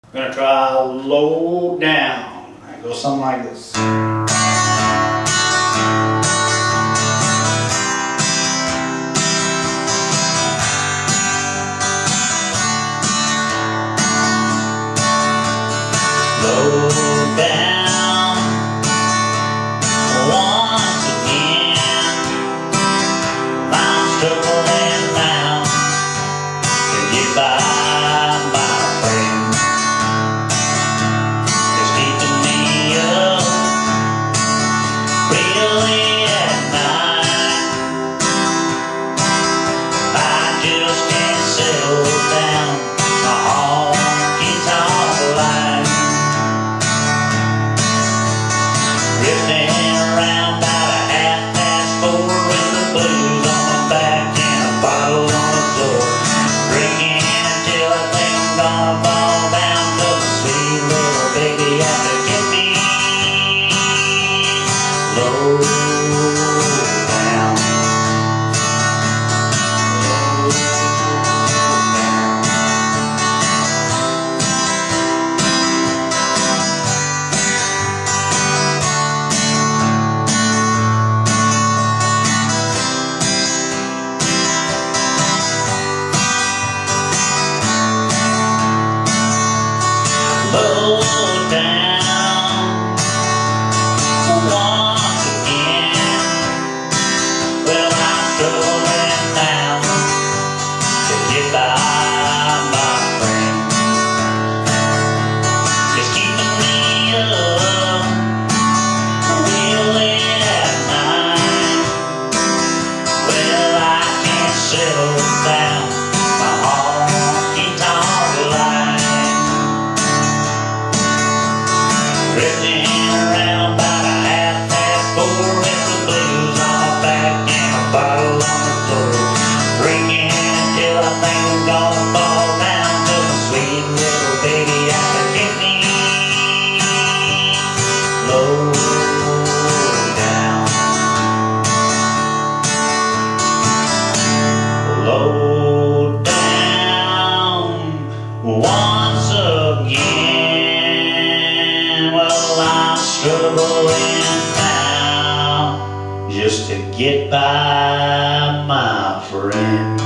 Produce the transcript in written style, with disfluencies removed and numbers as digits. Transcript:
We're gonna try Low Down. It goes something like this. Low down once again. I'm struggling now to get by, my friend. It's keeping me up real late at night. I just can't settle down my honky-tonk life. Drifting around about 4:30 with the blues on my back and a bottle on the floor. Drinking until I think I'm gonna fall down, 'cause the sweet little baby has to get me low down. Low down once again. Well, I'm struggling now to get by, my friend. It's keeping me up real late at night. Well, I can't settle down my honky-tonk life. Drifting around about 4:30 with the blues on my back and a bottle on the floor. Drinking until I think I'm gonna fall down, 'cause my sweet little baby has to get me low down. Low down once again. Well, I'm struggling now just to get by, my friend.